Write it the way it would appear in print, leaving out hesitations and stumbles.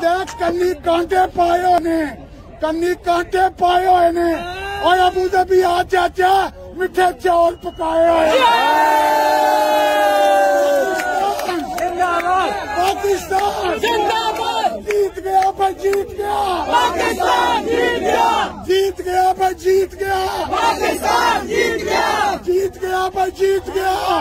देख कन्नी कांटे पाए ने, कन्नी कांटे पाए हुए ने। और अबू धाबी आ चाचा मिठे चौल पकाए हुए। पाकिस्तान जिंदाबाद। जीत गया भाई, जीत गया पाकिस्तान, जीत गया, जीत गया भाई, जीत गया पाकिस्तान, जीत गया, जीत गया भाई, जीत गया।